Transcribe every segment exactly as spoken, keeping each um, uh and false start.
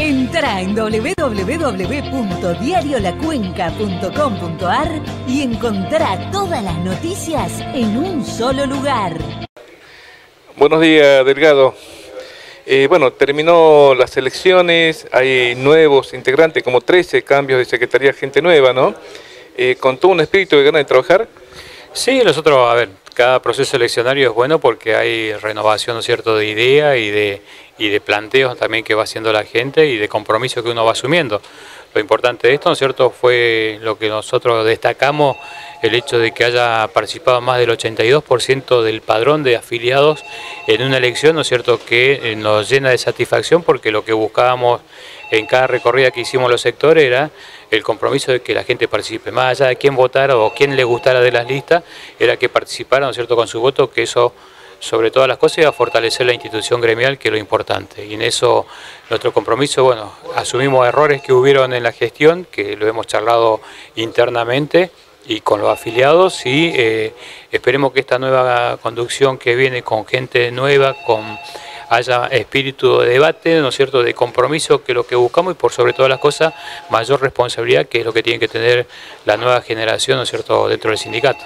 Entrá en doble u doble u doble u punto diario la cuenca punto com punto ar y encontrá todas las noticias en un solo lugar. Buenos días, Delgado. Eh, bueno, terminó las elecciones, hay nuevos integrantes, como trece cambios de secretaría, gente nueva, ¿no? Eh, ¿Con todo un espíritu de ganas de trabajar? Sí, nosotros, a ver, cada proceso eleccionario es bueno porque hay renovación, ¿no es cierto?, de ideas y de, y de planteos también que va haciendo la gente y de compromiso que uno va asumiendo. Lo importante de esto, ¿no es cierto?, fue lo que nosotros destacamos, el hecho de que haya participado más del ochenta y dos por ciento del padrón de afiliados en una elección, ¿no es cierto?, que nos llena de satisfacción porque lo que buscábamos en cada recorrida que hicimos los sectores era el compromiso de que la gente participe, más allá de quién votara o quién le gustara de las listas, era que participara, ¿no es cierto?, con su voto, que eso sobre todas las cosas iba a fortalecer la institución gremial, que es lo importante. Y en eso nuestro compromiso, bueno, asumimos errores que hubieron en la gestión, que lo hemos charlado internamente y con los afiliados, y eh, esperemos que esta nueva conducción que viene con gente nueva, con haya espíritu de debate, ¿no es cierto?, de compromiso, que es lo que buscamos, y por sobre todas las cosas, mayor responsabilidad, que es lo que tiene que tener la nueva generación, ¿no es cierto?, dentro del sindicato.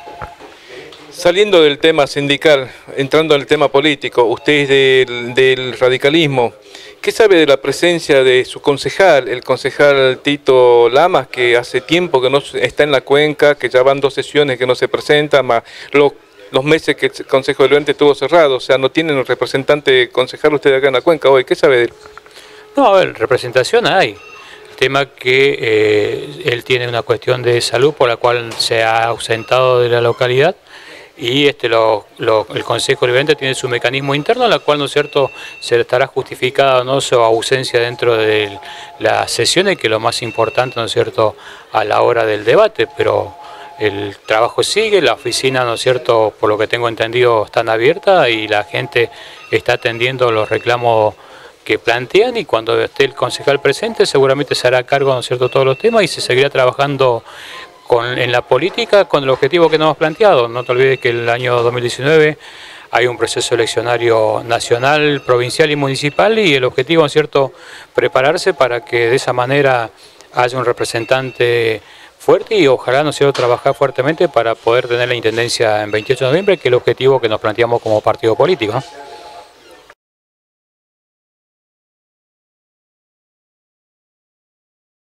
Saliendo del tema sindical, entrando en el tema político, usted es del, del radicalismo, ¿qué sabe de la presencia de su concejal, el concejal Tito Lamas, que hace tiempo que no está en la cuenca, que ya van dos sesiones que no se presenta, más los, los meses que el Consejo Deliberante estuvo cerrado? O sea, no tienen un representante concejal usted acá en la cuenca hoy, ¿qué sabe de él? No, a ver, representación hay. El tema que eh, él tiene una cuestión de salud por la cual se ha ausentado de la localidad, y este lo, lo, el Consejo Deliberante tiene su mecanismo interno, en la cual, ¿no es cierto?, se estará justificada, ¿no?, su ausencia dentro de las sesiones, que es lo más importante, ¿no es cierto?, a la hora del debate, pero el trabajo sigue, la oficina, ¿no es cierto?, por lo que tengo entendido, están abiertas y la gente está atendiendo los reclamos que plantean, y cuando esté el concejal presente seguramente se hará cargo, ¿no es cierto?, de todos los temas, y se seguirá trabajando Con, en la política con el objetivo que nos hemos planteado. No te olvides que el año dos mil diecinueve hay un proceso eleccionario nacional, provincial y municipal, y el objetivo, ¿no es cierto?, prepararse para que de esa manera haya un representante fuerte y ojalá, ¿no es cierto?, trabajar fuertemente para poder tener la intendencia en veintiocho de noviembre, que es el objetivo que nos planteamos como partido político, ¿no?